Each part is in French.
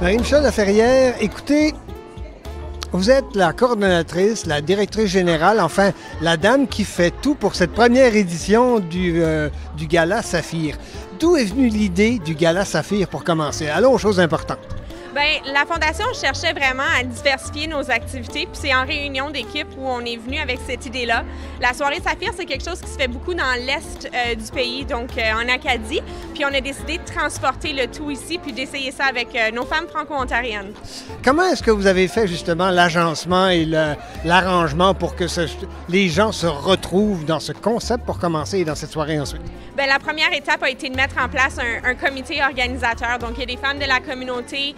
Marie-Michel Laferrière, écoutez, vous êtes la coordonnatrice, la directrice générale, enfin, la dame qui fait tout pour cette première édition du Gala Saphir. D'où est venue l'idée du Gala Saphir pour commencer? Allons aux choses importantes. Bien, la Fondation cherchait vraiment à diversifier nos activités, puis c'est en réunion d'équipe où on est venu avec cette idée-là. La soirée Saphir, c'est quelque chose qui se fait beaucoup dans l'est du pays, donc en Acadie, puis on a décidé de transporter le tout ici, puis d'essayer ça avec nos femmes franco-ontariennes. Comment est-ce que vous avez fait justement l'agencement et l'arrangement pour que les gens se retrouvent dans ce concept pour commencer et dans cette soirée ensuite? Bien, la première étape a été de mettre en place un comité organisateur. Donc, il y a des femmes de la communauté,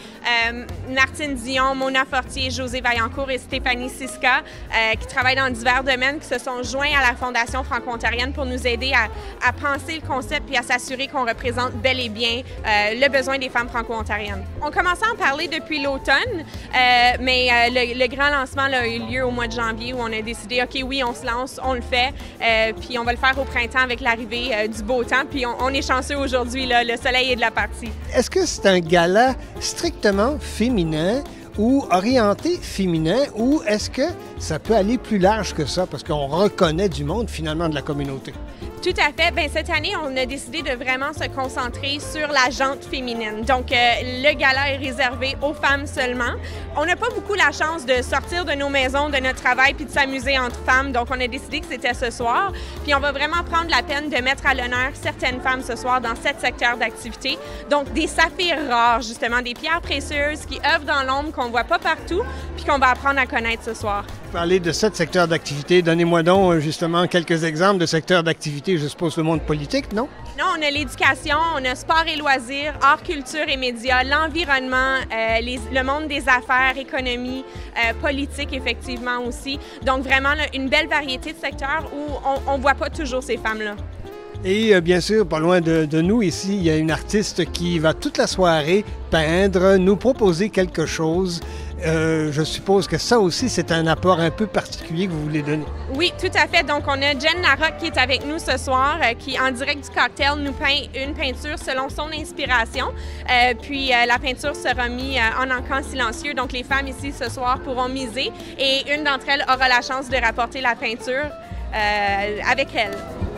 Martine Dion, Mona Fortier, José Vaillancourt et Stéphanie Siska, qui travaillent dans divers domaines, qui se sont joints à la Fondation franco-ontarienne pour nous aider à penser le concept et à s'assurer qu'on représente bel et bien le besoin des femmes franco-ontariennes. On commençait à en parler depuis l'automne, mais le grand lancement là, a eu lieu au mois de janvier où on a décidé, OK, oui, on se lance, on le fait, puis on va le faire au printemps avec l'arrivée du beau temps, puis on est chanceux aujourd'hui, là, le soleil est de la partie. Est-ce que c'est un gala strictement féminin ou orienté féminin, ou est-ce que ça peut aller plus large que ça, parce qu'on reconnaît du monde finalement de la communauté? Tout à fait. Bien, cette année, on a décidé de vraiment se concentrer sur la jante féminine. Donc, le gala est réservé aux femmes seulement. On n'a pas beaucoup la chance de sortir de nos maisons, de notre travail, puis de s'amuser entre femmes. Donc, on a décidé que c'était ce soir. Puis, on va vraiment prendre la peine de mettre à l'honneur certaines femmes ce soir dans 7 secteurs d'activité. Donc, des saphirs rares, justement, des pierres précieuses qui œuvrent dans l'ombre, qu'on ne voit pas partout, puis qu'on va apprendre à connaître ce soir. Parler de 7 secteurs d'activité, donnez-moi donc justement quelques exemples de secteurs d'activité. Je suppose le monde politique, non? Non, on a l'éducation, on a sport et loisirs, art, culture et médias, l'environnement, le monde des affaires, économie, politique effectivement aussi. Donc vraiment là, une belle variété de secteurs où on ne voit pas toujours ces femmes-là. Et bien sûr, pas loin de nous ici, il y a une artiste qui va toute la soirée peindre, nous proposer quelque chose. Je suppose que ça aussi, c'est un apport un peu particulier que vous voulez donner. Oui, tout à fait. Donc, on a Jen Larocque qui est avec nous ce soir, qui, en direct du cocktail, nous peint une peinture selon son inspiration. Puis, la peinture sera mise en encan silencieux. Donc, les femmes ici ce soir pourront miser et une d'entre elles aura la chance de rapporter la peinture avec elle.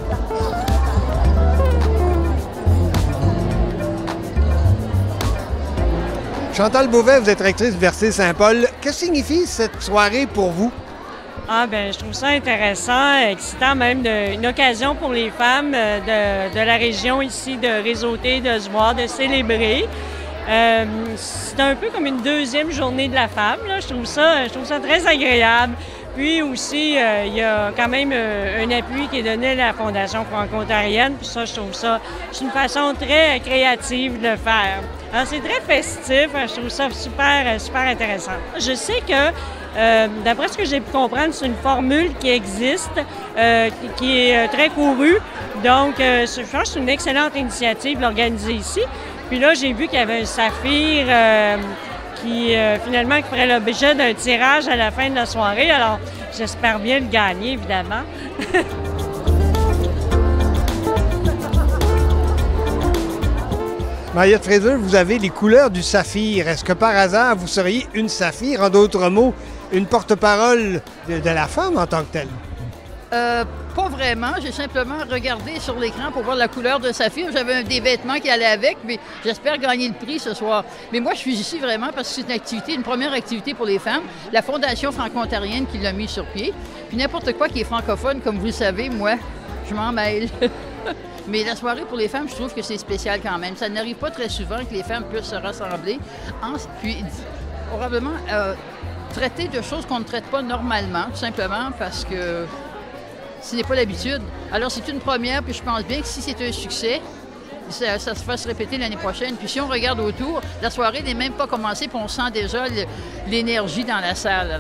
Chantal Beauvais, vous êtes rectrice Bercé Saint-Paul. Que signifie cette soirée pour vous? Ah ben, je trouve ça intéressant, excitant même, une occasion pour les femmes de la région ici de réseauter, de se voir, de célébrer. C'est un peu comme une deuxième journée de la femme, là. Je trouve ça très agréable. Puis aussi, il y a quand même un appui qui est donné à la Fondation franco-ontarienne. Puis ça, je trouve ça, c'est une façon très créative de le faire. Alors, c'est très festif. Je trouve ça super intéressant. Je sais que, d'après ce que j'ai pu comprendre, c'est une formule qui existe, qui est très courue. Donc, je pense que c'est une excellente initiative d'organiser ici. Puis là, j'ai vu qu'il y avait un saphir qui finalement qui ferait l'objet d'un tirage à la fin de la soirée. Alors, j'espère bien le gagner, évidemment. Mariette Fraser, vous avez les couleurs du saphir. Est-ce que par hasard, vous seriez une saphir, en d'autres mots, une porte-parole de la femme en tant que telle? Pas vraiment. J'ai simplement regardé sur l'écran pour voir la couleur de saphir. J'avais des vêtements qui allaient avec, mais j'espère gagner le prix ce soir. Mais moi, je suis ici vraiment parce que c'est une activité, une première activité pour les femmes. La Fondation franco-ontarienne qui l'a mis sur pied. Puis n'importe quoi qui est francophone, comme vous le savez, moi, je m'en mêle. Mais la soirée pour les femmes, je trouve que c'est spécial quand même. Ça n'arrive pas très souvent que les femmes puissent se rassembler. Puis, probablement, traiter de choses qu'on ne traite pas normalement, tout simplement parce que ce n'est pas l'habitude. Alors, c'est une première, puis je pense bien que si c'est un succès, ça se fasse répéter l'année prochaine. Puis si on regarde autour, la soirée n'est même pas commencée, puis on sent déjà l'énergie dans la salle.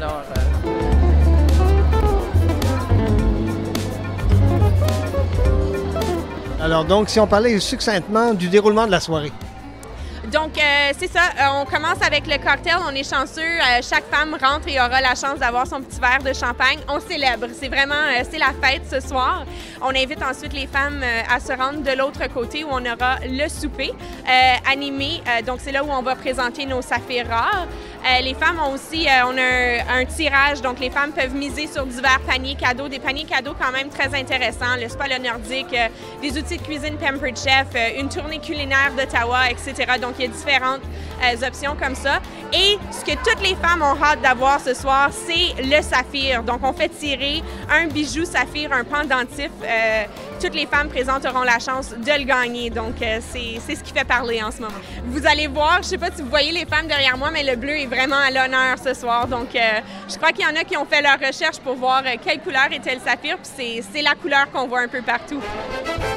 Alors donc, si on parlait succinctement du déroulement de la soirée. Donc, c'est ça. On commence avec le cocktail. On est chanceux. Chaque femme rentre et aura la chance d'avoir son petit verre de champagne. On célèbre. C'est vraiment, c'est la fête ce soir. On invite ensuite les femmes à se rendre de l'autre côté où on aura le souper animé. Donc, c'est là où on va présenter nos saphirs rares. Les femmes ont aussi, on a un tirage. Donc, les femmes peuvent miser sur divers paniers cadeaux. Des paniers cadeaux quand même très intéressants. Le spa Le Nordique, des outils de cuisine Pampered Chef, une tournée culinaire d'Ottawa, etc. Donc, il y a différentes options comme ça. Et ce que toutes les femmes ont hâte d'avoir ce soir, c'est le saphir. Donc, on fait tirer un bijou saphir, un pendentif. Toutes les femmes présentes auront la chance de le gagner. Donc, c'est ce qui fait parler en ce moment. Vous allez voir, je ne sais pas si vous voyez les femmes derrière moi, mais le bleu est vraiment à l'honneur ce soir. Donc, je crois qu'il y en a qui ont fait leur recherche pour voir quelle couleur était le saphir. Puis c'est la couleur qu'on voit un peu partout.